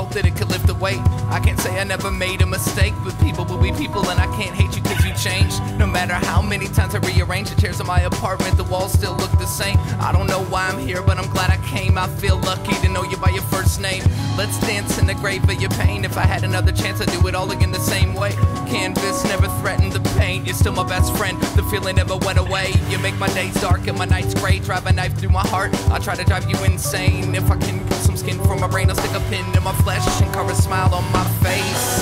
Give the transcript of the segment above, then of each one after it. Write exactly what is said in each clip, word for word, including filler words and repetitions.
hope that it could lift the weight. I can't say I never made a mistake, but people will be people, and I can't hate you cause you changed. No matter how many times I rearrange the chairs in my apartment, the walls still look the same. I don't know why I'm here, but I'm glad I came. I feel lucky to know you by your first name. Let's dance in the grave of your pain. If I had another chance, I'd do it all again the same way. Canvas never threatened the pain. You're still my best friend, the feeling never went away. You make my days dark and my nights gray. Drive a knife through my heart, I'll try to drive you insane. If I can pull some skin from my brain, I'll stick a pin in my flesh and carve a smile on my face.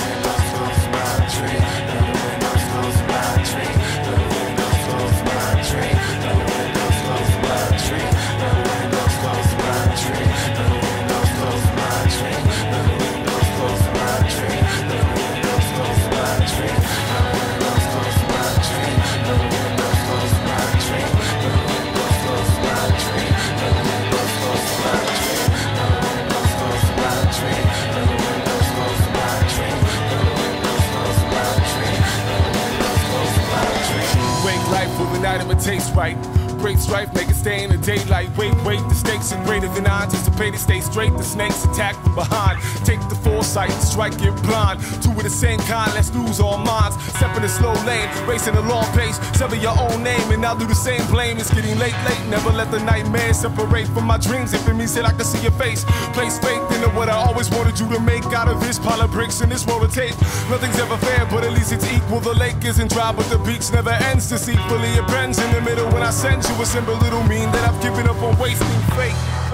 Moving item, it tastes right. Great strife, make it stay in the daylight. Wait, wait, the stakes are greater than I anticipated. Stay straight, the snakes attack from behind. Take the foresight, strike it blind. Two of the same kind, let's lose all minds. Step in a slow lane, racing a long pace. Sever your own name and I'll do the same blame. It's getting late, late, never let the nightmares separate from my dreams. If it means that I can see your face, place faith into what I always wanted you to make out of this pile of bricks in this world of tape. Nothing's ever fair, but at least it's equal. The lake isn't dry, but the beach never ends. Deceitfully it bends in the middle when I send you a symbol. It'll mean that I've given up on wasting faith.